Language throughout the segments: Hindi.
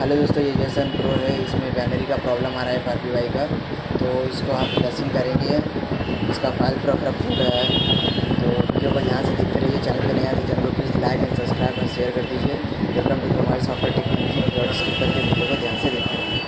हेलो दोस्तों, ये जेसन प्रो है। इसमें बैनरी का प्रॉब्लम आ रहा है RPY का, तो इसको आप फ्लैशिंग करेंगे। इसका फाइल पूरा फुल रहा है, तो वीडियो को यहाँ से देखते रहिए। चैनल पर नया तो चैनल को प्लीज़ लाइक एंड सब्सक्राइब और शेयर कर दीजिए। Welcome to mobile software technology. और स्किप करके वीडियो को ध्यान से देखते रहिए।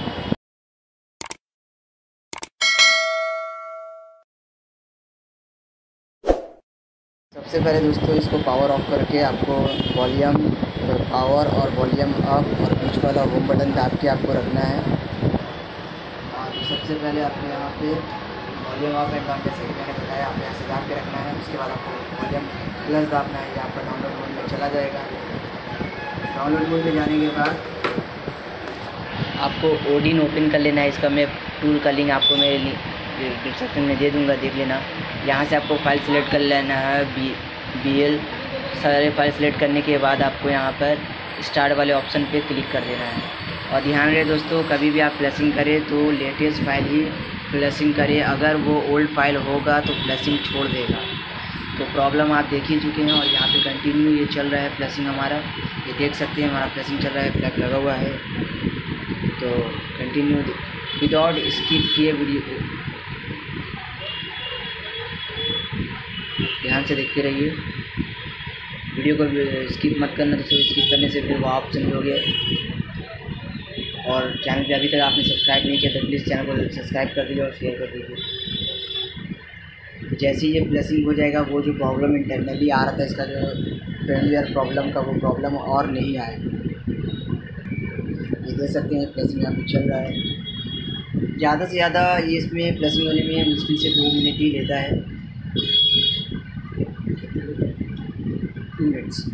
सबसे पहले दोस्तों, इसको पावर ऑफ करके आपको वॉल्यूम पावर और वॉल्यूम अप और बीच वाला होम बटन दाब के आपको रखना है। और सबसे पहले आपको यहाँ पे वॉल्यूम अप एंड डाउन जैसे कि मैंने बताया, आपको यहाँ से दाब के रखना है। उसके बाद आपको वॉल्यूम प्लस दाबना है। ये आपका डाउनलोड मोड में चला जाएगा। डाउनलोड मोड में जाने के बाद आपको ओडिन ओपन कर लेना है। इसका मैं टूल का लिंक आपको मैं डिस्क्रिप्शन में दे दूँगा, देख लेना। यहाँ से आपको फाइल सेलेक्ट कर लेना है, BL सारे फाइल सेलेक्ट करने के बाद आपको यहाँ पर स्टार्ट वाले ऑप्शन पे क्लिक कर देना है। और ध्यान रहे दोस्तों, कभी भी आप फ्लैशिंग करें तो लेटेस्ट फाइल ही फ्लैशिंग करें। अगर वो ओल्ड फाइल होगा तो फ्लैशिंग छोड़ देगा। तो प्रॉब्लम आप देख ही चुके हैं। और यहाँ पे कंटिन्यू ये चल रहा है फ्लैशिंग हमारा, ये देख सकते हैं हमारा फ्लैशिंग चल रहा है, फ्लैग लगा हुआ है। तो कंटिन्यू विदाउट स्किप किए वीडियो को ध्यान से देखते रहिए। वीडियो को स्किप मत करना, तो स्किप करने से फिर वो ऑप्शन हो गया। और चैनल पे अभी तक आपने सब्सक्राइब नहीं किया तो प्लीज़ चैनल को सब्सक्राइब कर दीजिए और शेयर कर दीजिए। तो जैसे ही ये फ्लैशिंग हो जाएगा, वो जो प्रॉब्लम इंटरनली आ रहा था इसका जो फर्मवेयर प्रॉब्लम का, वो प्रॉब्लम और नहीं आएगा। ये देख सकते हैं फ्लैशिंग यहाँ पे चल रहा है। ज़्यादा से ज़्यादा ये इसमें फ्लैशिंग होने में मुश्किल से 2 मिनट ही लेता है, 2 मिनट्स।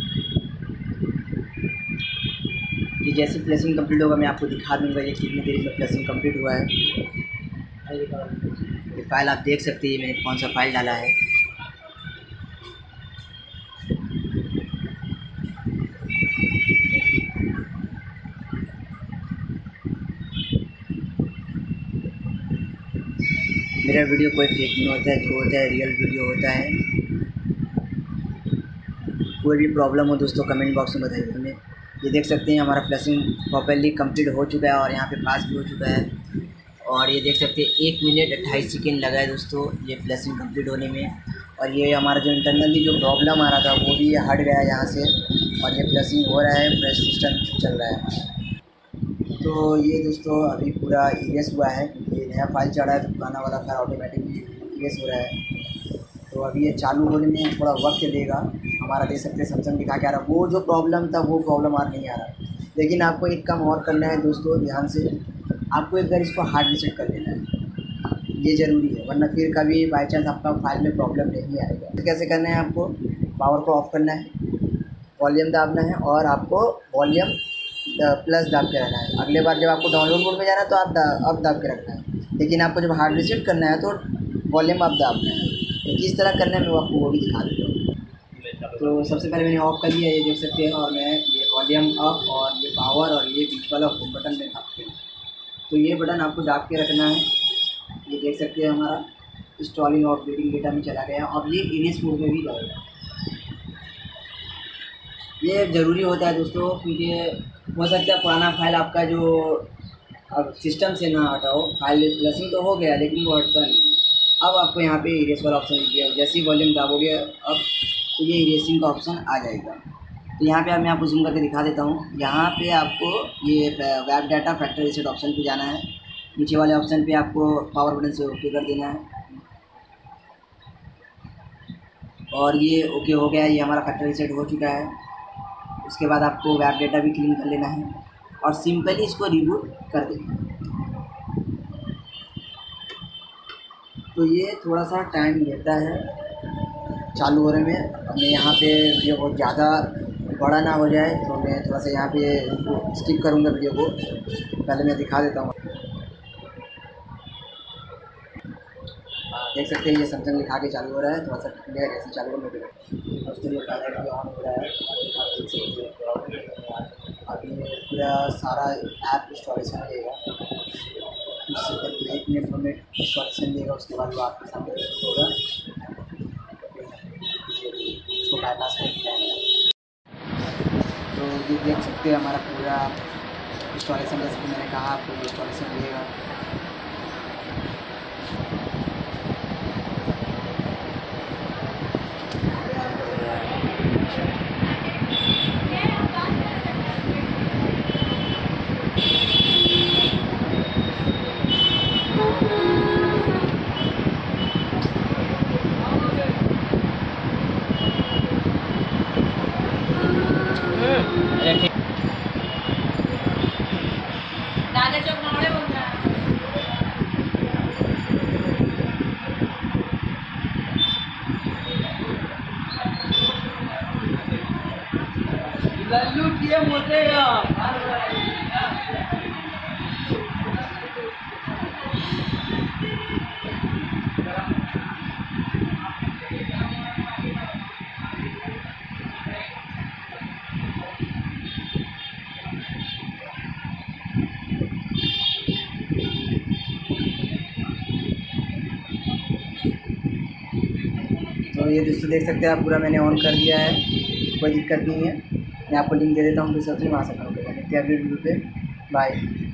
ये जैसे फ्लैशिंग कंप्लीट होगा मैं आपको दिखा दूंगा ये कितनी देर में फ्लैशिंग कंप्लीट हुआ है। ये फाइल आप देख सकते हैं मैंने कौन सा फाइल डाला है। मेरा वीडियो कोई फेक नहीं होता है, जो होता है रियल वीडियो होता है। कोई भी प्रॉब्लम हो दोस्तों कमेंट बॉक्स में बताइए हमें। ये देख सकते हैं हमारा फ्लैशिंग प्रॉपर्ली कंप्लीट हो चुका है और यहाँ पे पास भी हो चुका है। और ये देख सकते हैं 1 मिनट 28 सेकेंड लगा है दोस्तों ये फ्लैशिंग कंप्लीट होने में। और ये हमारा जो इंटरनली जो प्रॉब्लम आ रहा था वो भी हट गया है यहाँ से। और ये फ्लैशिंग हो रहा है, फ्रेश सिस्टम चल रहा है। तो ये दोस्तों अभी पूरा इरेज हुआ है। ये नया फाइल चढ़ा है तो पुराना वाला फाइल ऑटोमेटिकली इरेज हो रहा है। तो अभी ये चालू होने में थोड़ा वक्त लेगा। हमारा देख सकते हैं सैमसंग दिखा के आ रहा है। वो जो प्रॉब्लम था वो प्रॉब्लम और नहीं आ रहा। लेकिन आपको एक काम और करना है दोस्तों, ध्यान से आपको एक बार इसको हार्ड रीसेट कर देना है। ये ज़रूरी है, वरना फिर कभी बाई चांस आपका फाइल में प्रॉब्लम नहीं आएगा। तो कैसे करना है, आपको पावर को ऑफ करना है, वॉल्यूम दाबना है और आपको वॉल्यूम प्लस दाब के रहना है। अगले बार जब आपको डाउनलोड मोड में जाना है तो आप अब दाब के रखना है। लेकिन आपको जब हार्ड रीसेट करना है तो वॉल्यूम अप दाबना है। तो किस तरह करना है मैं आपको वो भी दिखा देता हूँ। तो सबसे पहले मैंने ऑफ कर लिया, ये देख सकते हैं। और मैं ये वॉल्यूम अप और ये पावर और ये बीच वाला होम बटन में दाबते हैं। तो ये बटन आपको दाब के रखना है। ये देख सकते हैं हमारा इंस्टॉलिंग और अपडेटिंग डेटा में चला गया। अब ये इरेज मोड में भी जाएगा। ये ज़रूरी होता है दोस्तों, क्योंकि हो सकता है पुराना फाइल आपका जो अब सिस्टम से ना हटाओ, फाइल फ्लैशिंग तो हो गया लेकिन वो हटता नहीं। अब आपको यहाँ पे इरेज वाला ऑप्शन दिया, जैसे ही वॉल्यूम दाबोगे अब तो ये इरेजिंग का ऑप्शन आ जाएगा। तो यहाँ पे मैं आपको जूम करके दिखा देता हूँ। यहाँ पे आपको ये web data factory reset option पे जाना है। नीचे वाले ऑप्शन पे आपको पावर बटन से ओके कर देना है। और ये ओके हो गया, ये हमारा फैक्ट्री रीसेट हो चुका है। उसके बाद आपको वेब डाटा भी क्लीन कर लेना है और सिंपली इसको रिबूट कर देना है। तो ये थोड़ा सा टाइम लेता है चालू होने में। मैं यहाँ पे वीडियो बहुत ज़्यादा बड़ा ना हो जाए तो मैं थोड़ा सा यहाँ पे स्किप करूँगा वीडियो को। पहले मैं दिखा देता हूँ। देख सकते हैं ये सैमसंग लिखा के चालू हो रहा है। थोड़ा सा मेरा कैसे चालू हो मैं उसके लिए फाइल ऑन हो रहा है। आप देख सकते हैं अभी पूरा सारा ऐप इंस्टॉलेशन लेगा। उससे पहले 1 मिनट 2 मिनट इंस्टॉलेशन लेगा। उसके बाद वो आपके सामने होगा, उसको बाईपास कर दिया जाएगा। तो ये देख सकते हैं हमारा पूरा इंस्टॉलेशन जैसे कि मैंने कहा आपको इंस्टॉलेशन मिलेगा। लल्लू किए मोटेगा। तो ये दोस्तों देख सकते हैं आप, पूरा मैंने ऑन कर दिया है, कोई दिक्कत नहीं है। मैं आपको लिंक दे देता हूँ डिस्क्रिप्शन में, वहाँ से करो। मिलते हैं अगली वीडियो पे, बाय।